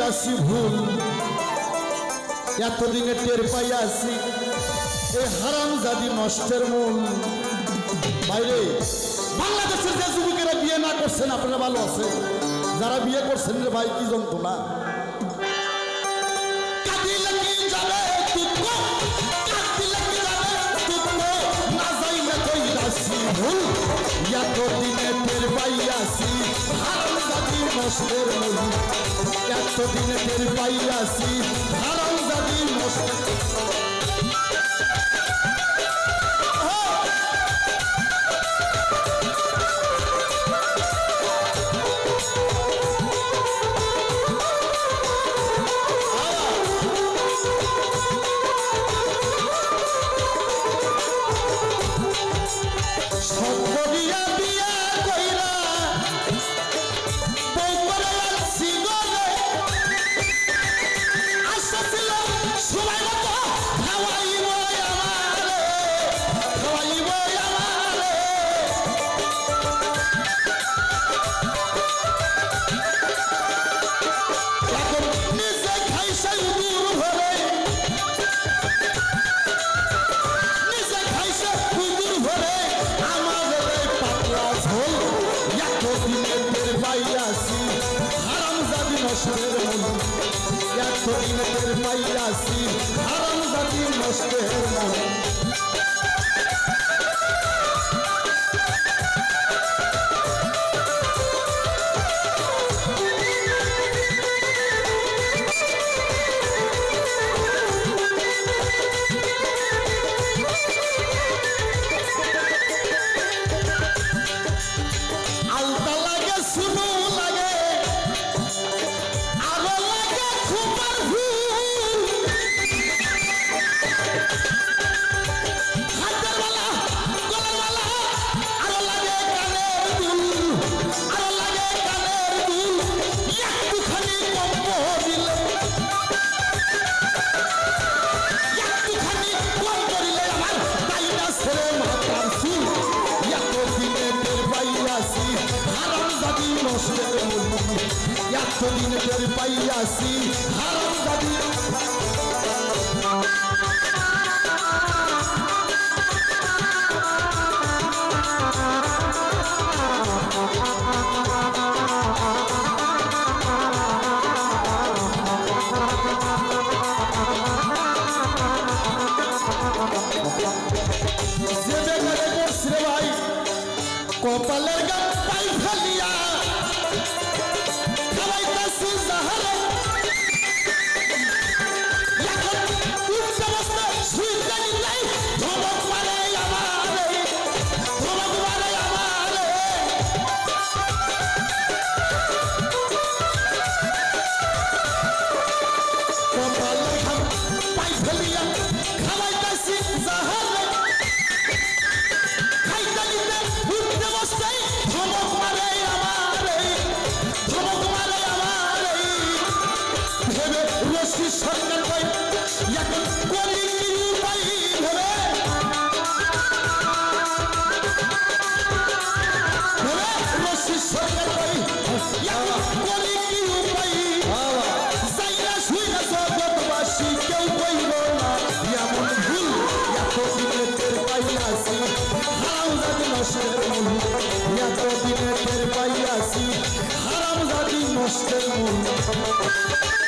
করিয়াছি ভুল এতদিনে টের পাইয়াছি এই হারামজাদি নষ্টের মূল। বাইরে বাংলাদেশের যে যুবকেরা বিয়ে না করছেন আপনারা ভালো আছে, যারা বিয়ে করছেন রে ভাই কি যন্ত্রণা। ভুল এতদিনে টের পাইয়াছি হারামজাদি নষ্টের মূল, এতদিনে টের পাইয়াছি হারামজাদি নষ্টের। এতদিনে টের পাইয়াছি হারামজাদি নষ্টের মূল। এতদিনে টের পাইয়াছি হারামজাদি। যে বেকারে করছে ভাই কপালের গান পাই ফেলিয়া এতদিনে টের পাইয়াছি হারামজাদি নষ্টের মূল।